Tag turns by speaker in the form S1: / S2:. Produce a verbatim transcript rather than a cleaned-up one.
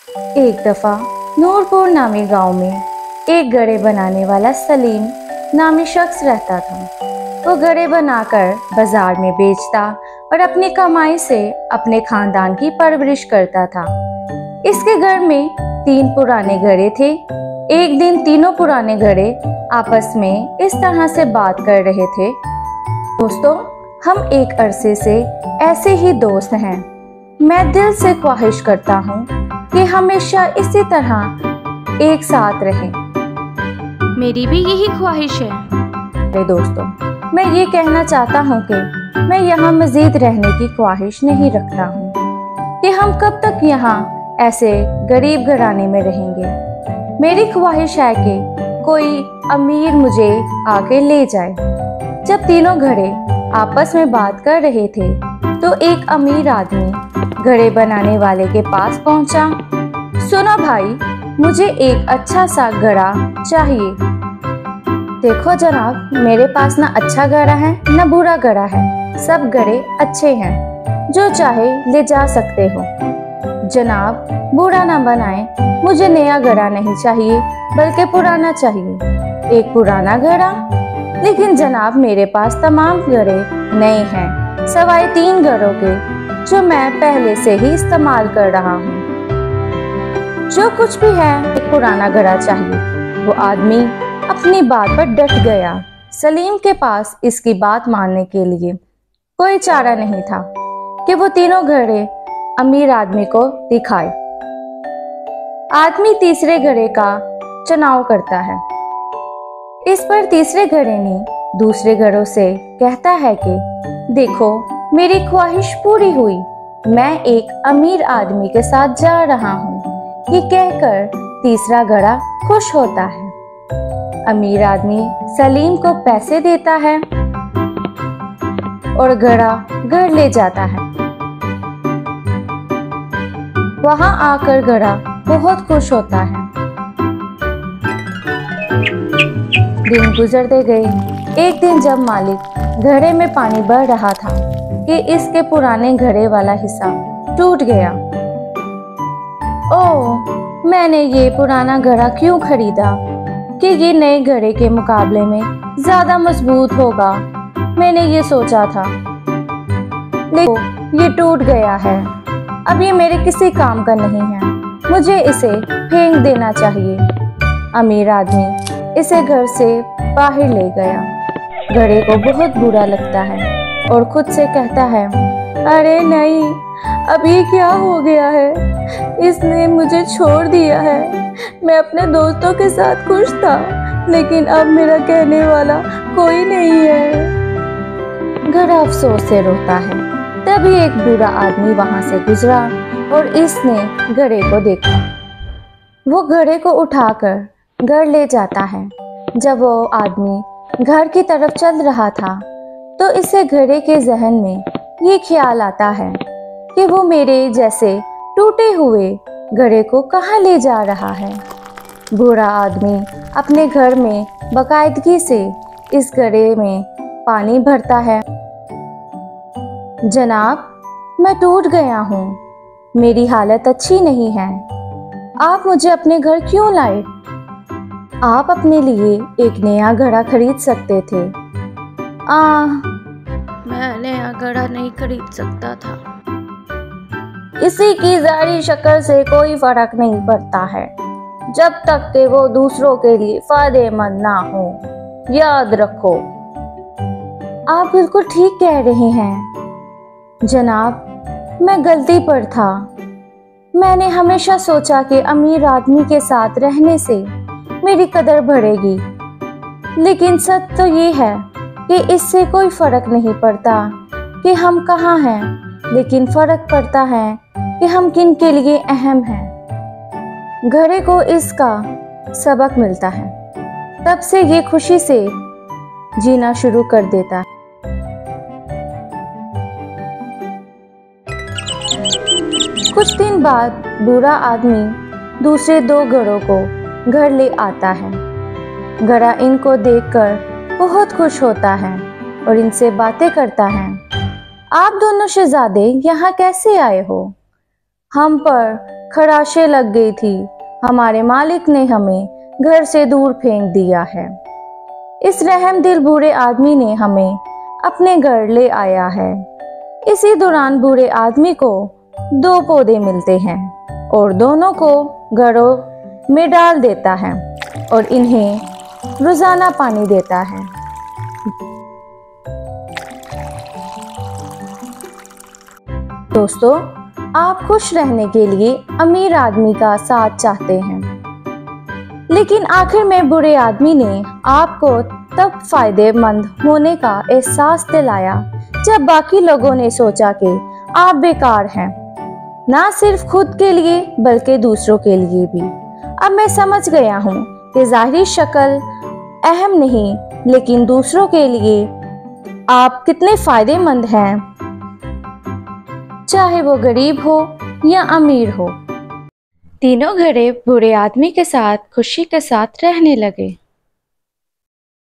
S1: एक दफ़ा नूरपुर नामी गांव में एक गड़े बनाने वाला सलीम नामी शख्स रहता था। वो गड़े बनाकर बाजार में बेचता और अपनी कमाई से अपने खानदान की परवरिश करता था। इसके घर में तीन पुराने गड़े थे। एक दिन तीनों पुराने गड़े आपस में इस तरह से बात कर रहे थे, दोस्तों, हम एक अरसे से ऐसे ही दोस्त हैं। मैं दिल से ख्वाहिश करता हूँ कि हमेशा इसी तरह एक साथ रहें।
S2: मेरी भी यही ख्वाहिश है।
S1: मेरे दोस्तों, मैं ये कहना चाहता हूँ कि मैं यहाँ मजीद रहने की ख्वाहिश नहीं रखता हूँ कि हम कब तक यहाँ ऐसे गरीब घराने में रहेंगे। मेरी ख्वाहिश है कि कोई अमीर मुझे आके ले जाए। जब तीनों घड़े आपस में बात कर रहे थे तो एक अमीर आदमी घड़े बनाने वाले के पास पहुंचा। सुनो भाई, मुझे एक अच्छा सा घड़ा चाहिए। देखो जनाब, मेरे पास ना अच्छा घड़ा है ना बुरा घड़ा है, सब घड़े अच्छे हैं, जो चाहे ले जा सकते हो। जनाब, बुरा ना बनाए, मुझे नया घड़ा नहीं चाहिए बल्कि पुराना चाहिए। एक पुराना घड़ा? लेकिन जनाब, मेरे पास तमाम घड़े नए हैं, सवाए तीन घड़ों के जो मैं पहले से ही इस्तेमाल कर रहा हूँ। जो कुछ भी है, एक पुराना घड़ा चाहिए। वो आदमी अपनी बात पर डट गया। सलीम के पास इसकी बात मानने के लिए कोई चारा नहीं था कि वो तीनों घड़े अमीर आदमी को दिखाए। आदमी तीसरे घड़े का चुनाव करता है। इस पर तीसरे घड़े ने दूसरे घड़ों से कहता है कि देखो, मेरी ख्वाहिश पूरी हुई, मैं एक अमीर आदमी के साथ जा रहा हूँ। ये कहकर तीसरा घड़ा खुश होता है। अमीर आदमी सलीम को पैसे देता है और घड़ा घर ले जाता है। वहां आकर घड़ा बहुत खुश होता है। दिन गुजरते गए। एक दिन जब मालिक घड़े में पानी भर रहा था कि इसके पुराने घड़े वाला हिस्सा टूट गया। ओह, मैंने ये पुराना घड़ा क्यों खरीदा कि ये नए घड़े के मुकाबले में ज्यादा मजबूत होगा। मैंने ये सोचा था, लेकिन ये टूट गया है। अब ये मेरे किसी काम का नहीं है, मुझे इसे फेंक देना चाहिए। अमीर आदमी इसे घर से बाहर ले गया। घड़े को बहुत बुरा लगता है और खुद से कहता है, अरे नहीं, अब ये क्या हो गया है, इसने मुझे छोड़ दिया है। मैं अपने दोस्तों के साथ खुश था, लेकिन अब मेरा कहने वाला कोई नहीं है। घड़ा अफसोस से रोता है। तभी एक बूढ़ा आदमी वहां से गुजरा और इसने घड़े को देखा। वो घड़े को उठाकर घर ले जाता है। जब वो आदमी घर की तरफ चल रहा था तो इसे घड़े के जहन में ये ख्याल आता है कि वो मेरे जैसे टूटे हुए घड़े को कहाँ ले जा रहा है। बूढ़ा आदमी अपने घर में बाकायदगी से इस घड़े में पानी भरता है। जनाब, मैं टूट गया हूँ, मेरी हालत अच्छी नहीं है। आप मुझे अपने घर क्यों लाए? आप अपने लिए एक नया घड़ा खरीद सकते थे। आ,
S2: मैं नया घड़ा नहीं खरीद सकता था।
S1: किसी की ज़ाहिरी शक्ल से कोई फर्क नहीं पड़ता है, जब तक कि वो दूसरों के लिए फायदेमंद ना हो। याद रखो। आप बिल्कुल ठीक कह रहे हैं जनाब, मैं गलती पर था। मैंने हमेशा सोचा कि अमीर आदमी के साथ रहने से मेरी कदर बढ़ेगी, लेकिन सच तो ये है कि इससे कोई फर्क नहीं पड़ता कि हम कहाँ हैं, लेकिन फर्क पड़ता है कि हम किन के लिए अहम हैं। घड़े को इसका सबक मिलता है, तब से ये खुशी से जीना शुरू कर देता है। कुछ दिन बाद बूढ़ा आदमी दूसरे दो घड़ों को घर ले आता है। घड़ा इनको देखकर बहुत खुश होता है और इनसे बातें करता है। आप दोनों शहजादे यहाँ कैसे आए हो? हम पर खराशे लग गई थी। हमारे मालिक ने हमें घर से दूर फेंक दिया है। इस रहमदिल बूढ़े आदमी ने हमें अपने घर ले आया है। इसी दौरान बूढ़े आदमी को दो पौधे मिलते हैं और दोनों को घरों में डाल देता है और इन्हें रोजाना पानी देता है। दोस्तों, आप खुश रहने के लिए अमीर आदमी का साथ चाहते हैं, लेकिन आखिर में बुरे आदमी ने आपको तब फायदेमंद होने का एहसास दिलाया जब बाकी लोगों ने सोचा कि आप बेकार हैं, ना सिर्फ खुद के लिए बल्कि दूसरों के लिए भी। अब मैं समझ गया हूँ कि ज़ाहिरी शक्ल अहम नहीं, लेकिन दूसरों के लिए आप कितने फायदेमंद हैं, चाहे वो गरीब हो या अमीर हो। तीनों घड़े बूढ़े आदमी के साथ खुशी के साथ रहने लगे।